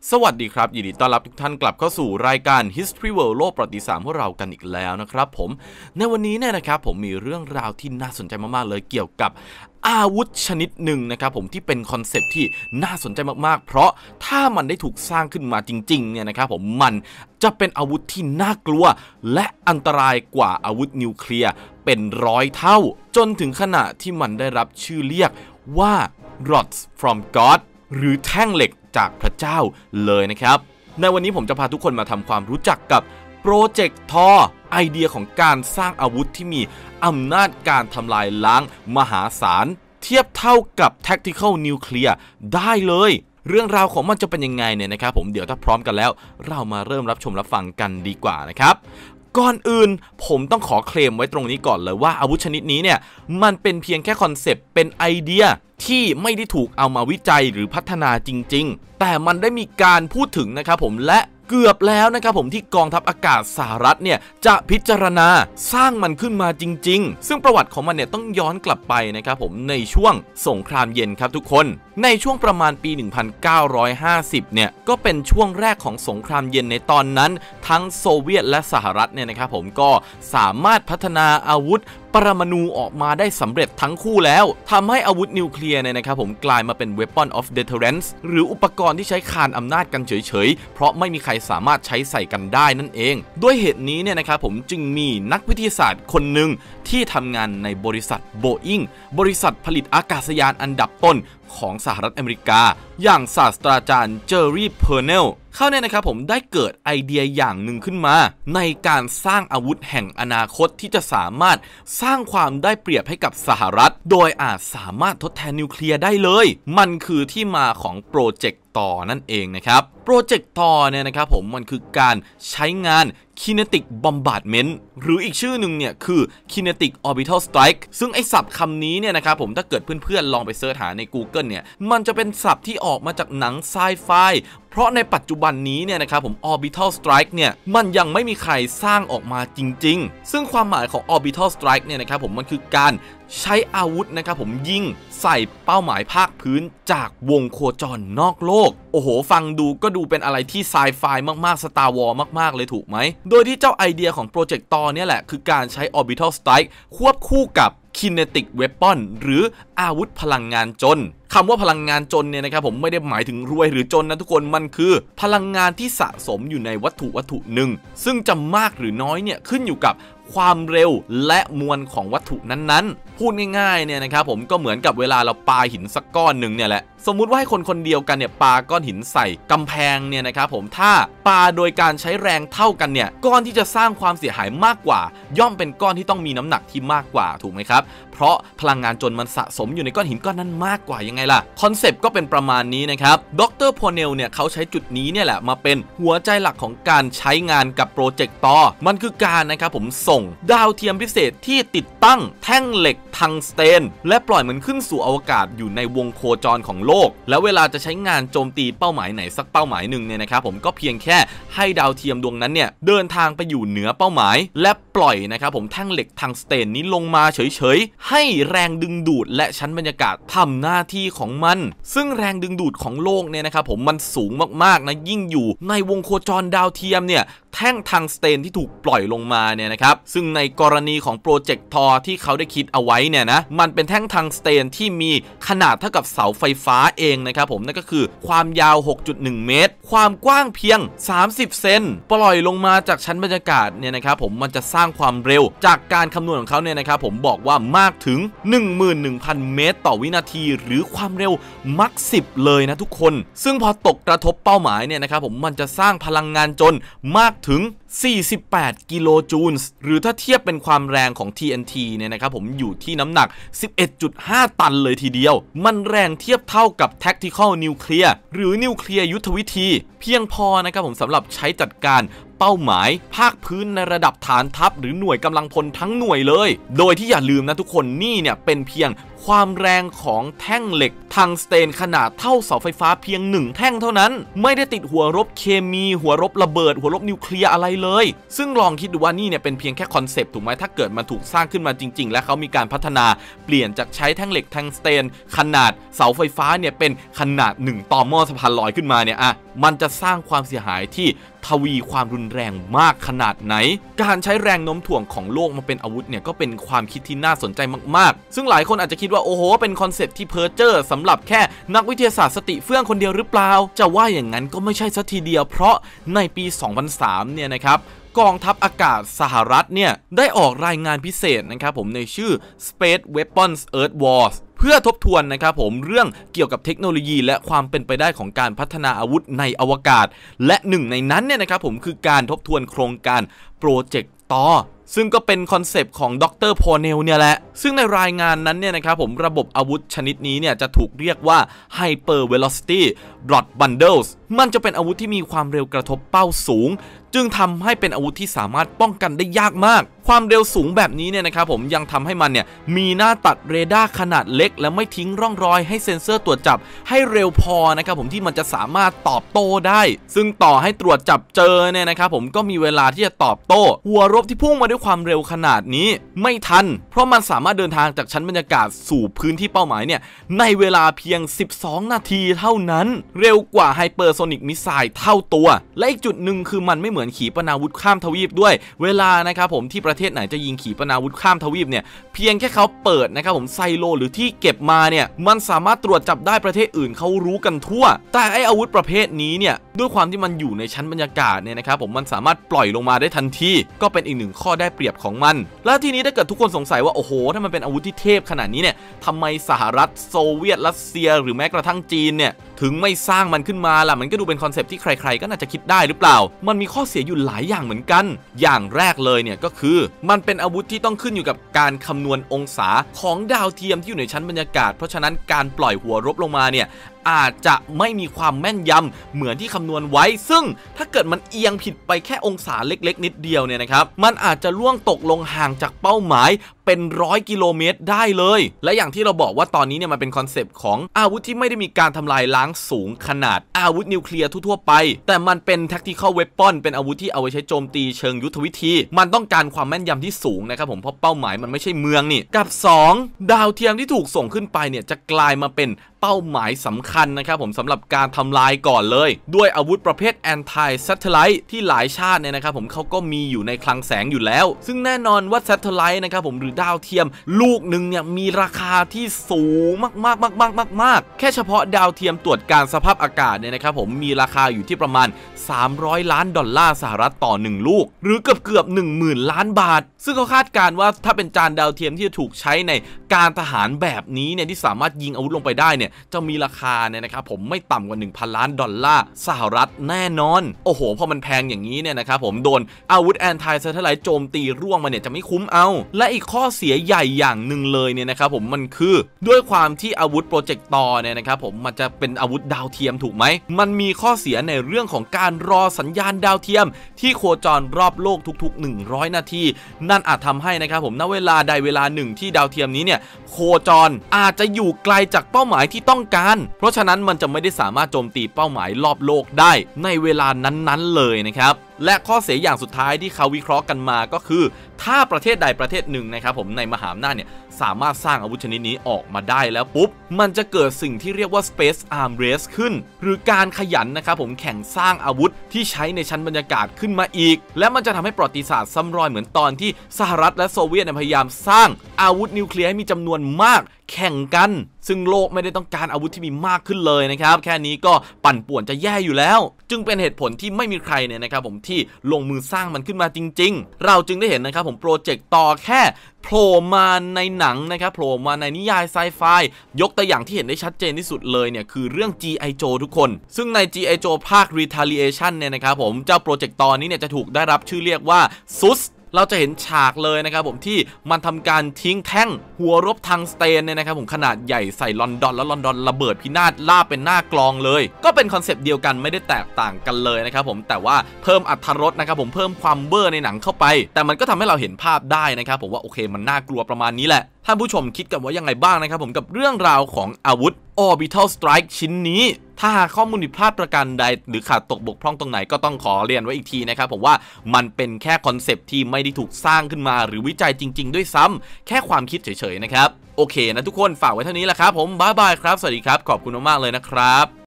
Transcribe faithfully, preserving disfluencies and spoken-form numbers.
สวัสดีครับยินดีต้อนรับทุกท่านกลับเข้าสู่รายการ History World โลกประวัติศาสตร์พวกเรากันอีกแล้วนะครับผมในวันนี้เนี่ยนะครับผมมีเรื่องราวที่น่าสนใจมากๆเลยเกี่ยวกับอาวุธชนิดหนึ่งนะครับผมที่เป็นคอนเซปต์ที่น่าสนใจมากๆเพราะถ้ามันได้ถูกสร้างขึ้นมาจริงๆเนี่ยนะครับผมมันจะเป็นอาวุธที่น่ากลัวและอันตรายกว่าอาวุธนิวเคลียร์เป็นร้อยเท่าจนถึงขณะที่มันได้รับชื่อเรียกว่า rods from God หรือแท่งเหล็กจากพระเจ้าเลยนะครับในวันนี้ผมจะพาทุกคนมาทำความรู้จักกับโปรเจกต์ทอไอเดียของการสร้างอาวุธที่มีอำนาจการทำลายล้างมหาศาลเทียบเท่ากับ Tactical Nuclear ได้เลยเรื่องราวของมันจะเป็นยังไงเนี่ยนะครับผมเดี๋ยวถ้าพร้อมกันแล้วเรามาเริ่มรับชมรับฟังกันดีกว่านะครับก่อนอื่นผมต้องขอเคลมไว้ตรงนี้ก่อนเลยว่าอาวุธชนิดนี้เนี่ยมันเป็นเพียงแค่คอนเซปต์เป็นไอเดียที่ไม่ได้ถูกเอามาวิจัยหรือพัฒนาจริงๆแต่มันได้มีการพูดถึงนะครับผมและเกือบแล้วนะครับผมที่กองทัพอากาศสหรัฐเนี่ยจะพิจารณาสร้างมันขึ้นมาจริงๆซึ่งประวัติของมันเนี่ยต้องย้อนกลับไปนะครับผมในช่วงสงครามเย็นครับทุกคนในช่วงประมาณปีหนึ่งพันเก้าร้อยห้าสิบเนี่ยก็เป็นช่วงแรกของสงครามเย็นในตอนนั้นทั้งโซเวียตและสหรัฐเนี่ยนะครับผมก็สามารถพัฒนาอาวุธปรมาณูออกมาได้สำเร็จทั้งคู่แล้วทำให้อาวุธนิวเคลียร์เนี่ยนะครับผมกลายมาเป็น weapon of deterrence หรืออุปกรณ์ที่ใช้คานอำนาจกันเฉยๆเพราะไม่มีใครสามารถใช้ใส่กันได้นั่นเองด้วยเหตุนี้เนี่ยนะครับผมจึงมีนักวิทยาศาสตร์คนหนึ่งที่ทำงานในบริษัท Boeing บริษัทผลิตอากาศยานอันดับต้นของสหรัฐอเมริกาอย่างศาสตราจารย์เจอร์รี่เพอร์เนลเขาเนี่ยนะครับผมได้เกิดไอเดียอย่างหนึ่งขึ้นมาในการสร้างอาวุธแห่งอนาคตที่จะสามารถสร้างความได้เปรียบให้กับสหรัฐโดยอาจสามารถทดแทนนิวเคลียร์ได้เลยมันคือที่มาของโปรเจกต์ต่อนั่นเองนะครับโปรเจกต์ต่อเนี่ยนะครับผมมันคือการใช้งาน Kinetic Bombardment หรืออีกชื่อหนึ่งเนี่ยคือ Kinetic Orbital Strike ซึ่งไอ้ศัพท์คำนี้เนี่ยนะครับผมถ้าเกิดเพื่อนๆลองไปเสิร์ชหาใน Google เนี่ยมันจะเป็นศัพท์ที่ออกมาจากหนังไซไฟเพราะในปัจจุบันนี้เนี่ยนะครับผม Orbital Strike เนี่ยมันยังไม่มีใครสร้างออกมาจริงๆซึ่งความหมายของ Orbital Strike เนี่ยนะครับผมมันคือการใช้อาวุธนะครับผมยิงใส่เป้าหมายภาคพื้นจากวงโคจรนอกโลกโอ้โหฟังดูก็ดูเป็นอะไรที่ไซไฟมากๆ Star Wars มากๆเลยถูกไหมโดยที่เจ้าไอเดียของโปรเจกต์ต่อเนี่ยแหละคือการใช้ Orbital Strike ควบคู่กับ Kinetic Weapon หรืออาวุธพลังงานจนคำว่าพลังงานจนเนี่ยนะครับผมไม่ได้หมายถึงรวยหรือจนนะทุกคนมันคือพลังงานที่สะสมอยู่ในวัตถุวัตถุหนึ่งซึ่งจะมากหรือน้อยเนี่ยขึ้นอยู่กับความเร็วและมวลของวัตถุนั้นๆพูดง่ายๆเนี่ยนะครับผมก็เหมือนกับเวลาเราปาหินสักก้อนหนึ่งเนี่ยแหละสมมุติว่าให้คนคนเดียวกันเนี่ยปาก้อนหินใส่กำแพงเนี่ยนะครับผมถ้าปาโดยการใช้แรงเท่ากันเนี่ยก้อนที่จะสร้างความเสียหายมากกว่าย่อมเป็นก้อนที่ต้องมีน้ำหนักที่มากกว่าถูกไหมครับเพราะพลังงานจนมันสะสมอยู่ในก้อนหินก้อนนั้นมากกว่ายังไงล่ะคอนเซปต์ก็เป็นประมาณนี้นะครับดร.พอเนลเนี่ยเขาใช้จุดนี้เนี่ยแหละมาเป็นหัวใจหลักของการใช้งานกับโปรเจกต์ต่อมันคือการนะครับผมส่งดาวเทียมพิเศษที่ติดตั้งแท่งเหล็กทังสเตนและปล่อยมันขึ้นสู่อวกาศอยู่ในวงโคจรของโลกแล้วเวลาจะใช้งานโจมตีเป้าหมายไหนสักเป้าหมายหนึ่งเนี่ยนะครับผมก็เพียงแค่ให้ดาวเทียมดวงนั้นเนี่ยเดินทางไปอยู่เหนือเป้าหมายและปล่อยนะครับผมแท่งเหล็กทังสเตนนี้ลงมาเฉยๆให้แรงดึงดูดและชั้นบรรยากาศทำหน้าที่ของมันซึ่งแรงดึงดูดของโลกเนี่ยนะครับผมมันสูงมากๆนะยิ่งอยู่ในวงโคจรดาวเทียมเนี่ยแท่งทังสเตนที่ถูกปล่อยลงมาเนี่ยนะครับซึ่งในกรณีของโปรเจกต์ทอที่เขาได้คิดเอาไว้เนี่ยนะมันเป็นแท่งทังสเตนที่มีขนาดเท่ากับเสาไฟฟ้าเองนะครับผมนั่นก็คือความยาว หกจุดหนึ่ง เมตรความกว้างเพียงสามสิบเซนปล่อยลงมาจากชั้นบรรยากาศเนี่ยนะครับผมมันจะสร้างความเร็วจากการคำนวณของเขาเนี่ยนะครับผมบอกว่ามากถึง หนึ่งหมื่นหนึ่งพัน เมตรต่อวินาทีหรือความเร็วมักสิบเลยนะทุกคนซึ่งพอตกกระทบเป้าหมายเนี่ยนะครับผมมันจะสร้างพลังงานจนมากถึงสี่สิบแปดกิโลจูลส์หรือถ้าเทียบเป็นความแรงของ ที เอ็น ที เนี่ยนะครับผมอยู่ที่น้ำหนัก สิบเอ็ดจุดห้า ตันเลยทีเดียวมันแรงเทียบเท่ากับ Tactical Nuclear หรือนิวเคลียร์ยุทธวิธีเพียงพอนะครับผมสำหรับใช้จัดการเป้าหมายภาคพื้นในระดับฐานทัพหรือหน่วยกำลังพลทั้งหน่วยเลยโดยที่อย่าลืมนะทุกคนนี่เนี่ยเป็นเพียงความแรงของแท่งเหล็กทังสเตนขนาดเท่าเสาไฟฟ้าเพียงหนึ่งแท่งเท่านั้นไม่ได้ติดหัวรบเคมีหัวรบระเบิดหัวรบนิวเคลียร์อะไรเลยซึ่งลองคิดดูว่านี่เนี่ยเป็นเพียงแค่คอนเซปต์ถูกไหมถ้าเกิดมันถูกสร้างขึ้นมาจริงๆและเขามีการพัฒนาเปลี่ยนจากใช้แท่งเหล็กทังสเตนขนาดเสาไฟฟ้าเนี่ยเป็นขนาดหนึ่งต่อหม้อสะพานลอยขึ้นมาเนี่ยอะมันจะสร้างความเสียหายที่ทวีความรุนแรงมากขนาดไหนการใช้แรงโน้มถ่วงของโลกมาเป็นอาวุธเนี่ยก็เป็นความคิดที่น่าสนใจมากๆซึ่งหลายคนอาจจะคิดว่าโอ้โหเป็นคอนเซปต์ที่เพ้อเจ้อสำหรับแค่นักวิทยาศาสตร์สติเฟื่องคนเดียวหรือเปล่าจะว่าอย่างนั้นก็ไม่ใช่ซะทีเดียวเพราะในปีสองพันสามเนี่ยนะครับกองทัพอากาศสหรัฐเนี่ยได้ออกรายงานพิเศษนะครับผมในชื่อ Space Weapons Earth Wars เพื่อทบทวนนะครับผมเรื่องเกี่ยวกับเทคโนโลยีและความเป็นไปได้ของการพัฒนาอาวุธในอวกาศและหนึ่งในนั้นเนี่ยนะครับผมคือการทบทวนโครงการโปรเจกต์ตอซึ่งก็เป็นคอนเซปต์ของดรพอเนลเนี่ยแหละซึ่งในรายงานนั้นเนี่ยนะครับผมระบบอาวุธชนิดนี้เนี่ยจะถูกเรียกว่า Hyper Velocity Rod Bundles มันจะเป็นอาวุธที่มีความเร็วกระทบเป้าสูงจึงทำให้เป็นอาวุธที่สามารถป้องกันได้ยากมากความเร็วสูงแบบนี้เนี่ยนะครับผมยังทำให้มันเนี่ยมีหน้าตัดเรดาร์ขนาดเล็กและไม่ทิ้งร่องรอยให้เซ็นเซอร์ตรวจจับให้เร็วพอนะครับผมที่มันจะสามารถตอบโต้ได้ซึ่งต่อให้ตรวจจับเจอเนี่ยนะครับผมก็มีเวลาที่จะตอบโต้หัวรบที่พุ่งมาด้วยความเร็วขนาดนี้ไม่ทันเพราะมันสามารถเดินทางจากชั้นบรรยากาศสู่พื้นที่เป้าหมายเนี่ยในเวลาเพียงสิบสองนาทีเท่านั้นเร็วกว่าไฮเปอร์โซนิกมิสไซล์เท่าตัวและอีกจุดหนึ่งคือมันไม่เหมือนขีปนาวุธข้ามทวีปด้วยเวลานะครับผมที่ประเทศไหนจะยิงขีปนาวุธข้ามทวีปเนี่ยเพียงแค่เขาเปิดนะครับผมไซโลหรือที่เก็บมาเนี่ยมันสามารถตรวจจับได้ประเทศอื่นเขารู้กันทั่วแต่ไออาวุธประเภทนี้เนี่ยด้วยความที่มันอยู่ในชั้นบรรยากาศเนี่ยนะครับผมมันสามารถปล่อยลงมาได้ทันทีก็เป็นอีกหนึ่งข้อได้เปรียบของมันแล้วทีนี้ถ้าเกิดทุกคนสงสัยว่าโอ้โหถ้ามันเป็นอาวุธที่เทพขนาดนี้เนี่ยทำไมสหรัฐโซเวียตรัสเซียหรือแม้กระทั่งจีนเนี่ยถึงไม่สร้างมันขึ้นมาล่ะมันก็ดูเป็นคอนเซปต์ที่ใครๆก็น่าจะคิดได้หรือเปล่ามันมีข้อเสียอยู่หลายอย่างเหมือนกันอย่างแรกเลยเนี่ยก็คือมันเป็นอาวุธที่ต้องขึ้นอยู่กับการคำนวณองศาของดาวเทียมที่อยู่ในชั้นบรรยากาศเพราะฉะนั้นการปล่อยหัวรบลงมาเนี่ยอาจจะไม่มีความแม่นยำเหมือนที่คำนวณไว้ซึ่งถ้าเกิดมันเอียงผิดไปแค่องศาเล็กๆนิดเดียวเนี่ยนะครับมันอาจจะล่วงตกลงห่างจากเป้าหมายเป็นร้อยกิโลเมตรได้เลยและอย่างที่เราบอกว่าตอนนี้เนี่ยมันเป็นคอนเซปต์ของอาวุธที่ไม่ได้มีการทำลายล้างสูงขนาดอาวุธนิวเคลียร์ทั่วๆไปแต่มันเป็น tactical weapon เป็นอาวุธที่เอาไว้ใช้โจมตีเชิงยุทธวิธีมันต้องการความแม่นยำที่สูงนะครับผมเพราะเป้าหมายมันไม่ใช่เมืองนี่กับสองดาวเทียมที่ถูกส่งขึ้นไปเนี่ยจะกลายมาเป็นเป้าหมายสำคัญนะครับผมสำหรับการทำลายก่อนเลยด้วยอาวุธประเภท anti satellite ที่หลายชาติเนี่ยนะครับผมเขาก็มีอยู่ในคลังแสงอยู่แล้วซึ่งแน่นอนว่า satellite นะครับผมหรือดาวเทียมลูกหนึ่งเนี่ยมีราคาที่สูงมากๆๆๆๆแค่เฉพาะดาวเทียมตรวจการสภาพอากาศเนี่ยนะครับผมมีราคาอยู่ที่ประมาณสามร้อยล้านดอลลาร์สหรัฐต่อหนึ่งลูกหรือเกือบเกือบ หนึ่งหมื่น ล้านบาทซึ่งเขาคาดการณ์ว่าถ้าเป็นจานดาวเทียมที่จะถูกใช้ในการทหารแบบนี้เนี่ยที่สามารถยิงอาวุธลงไปได้เนี่ยจะมีราคาเนี่ยนะครับผมไม่ต่ำกว่า หนึ่งพัน ล้านดอลลาร์สหรัฐแน่นอนโอ้โหพอมันแพงอย่างนี้เนี่ยนะครับผมโดนอาวุธแอนตี้แซทเทไลท์โจมตีร่วงมาเนี่ยจะไม่คุ้มเอาและอีกข้อเสียใหญ่อย่างหนึ่งเลยเนี่ยนะครับผมมันคือด้วยความที่อาวุธโปรเจกตอร์เนี่ยนะครับผมมันจะเป็นอาวุธดาวเทียมถูกไหมมันมีข้อเสียในเรื่องของการรอสัญญาณดาวเทียมที่โคจรรอบโลกทุกๆหนึ่งร้อยนาทีนั่นอาจทำให้นะครับผมณเวลาใดเวลาหนึ่งที่ดาวเทียมนี้เนี่ยโคจรอาจจะอยู่ไกลจากเป้าหมายที่ต้องการเพราะฉะนั้นมันจะไม่ได้สามารถโจมตีเป้าหมายรอบโลกได้ในเวลานั้นๆเลยนะครับและข้อเสียอย่างสุดท้ายที่เขาวิเคราะห์กันมาก็คือถ้าประเทศใดประเทศหนึ่งนะครับผมในมหาอำนาจเนี่ยสามารถสร้างอาวุธชนิดนี้ออกมาได้แล้วปุ๊บมันจะเกิดสิ่งที่เรียกว่า Space Arm Race ขึ้นหรือการขยันนะครับผมแข่งสร้างอาวุธที่ใช้ในชั้นบรรยากาศขึ้นมาอีกและมันจะทำให้ประวัติศาสตร์ซ้ำรอยเหมือนตอนที่สหรัฐและโซเวียตพยายามสร้างอาวุธนิวเคลียร์ให้มีจำนวนมากแข่งกันซึ่งโลกไม่ได้ต้องการอาวุธที่มีมากขึ้นเลยนะครับแค่นี้ก็ปั่นป่วนจะแย่อยู่แล้วจึงเป็นเหตุผลที่ไม่มีใครเนี่ยนะครับผมที่ลงมือสร้างมันขึ้นมาจริงๆเราจึงได้เห็นนะครับผมโปรเจกต์ต่อแค่โผล่มาในหนังนะครับโผล่มาในนิยายไซไฟยกตัวอย่างที่เห็นได้ชัดเจนที่สุดเลยเนี่ยคือเรื่อง จี ไอ Joe ทุกคนซึ่งใน จี ไอ Joe ภาค Retaliation เนี่ยนะครับผมเจ้าโปรเจกต์ตอนนี้เนี่ยจะถูกได้รับชื่อเรียกว่า ซูสเราจะเห็นฉากเลยนะครับผมที่มันทำการทิ้งแท่งหัวรบทังสเตนเนี่ยนะครับผมขนาดใหญ่ใส่ลอนดอนแล้วลอนดอนระเบิดพินาศล่าเป็นหน้ากลองเลยก็เป็นคอนเซปต์เดียวกันไม่ได้แตกต่างกันเลยนะครับผมแต่ว่าเพิ่มอรรถรสนะครับผมเพิ่มความเบอร์ในหนังเข้าไปแต่มันก็ทำให้เราเห็นภาพได้นะครับผมว่าโอเคมันน่ากลัวประมาณนี้แหละท่านผู้ชมคิดกันว่ายังไงบ้างนะครับผมกับเรื่องราวของอาวุธ Orbital Strike ชิ้นนี้ถ้าหากข้อมูลผิดพลาดประการใดหรือขาดตกบกพร่องตรงไหนก็ต้องขอเรียนไว้อีกทีนะครับผมว่ามันเป็นแค่คอนเซปต์ที่ไม่ได้ถูกสร้างขึ้นมาหรือวิจัยจริงๆด้วยซ้ำแค่ความคิดเฉยๆนะครับโอเคนะทุกคนฝากไว้เท่านี้แหละครับผมบ๊ายบายครับสวัสดีครับขอบคุณมากๆเลยนะครับ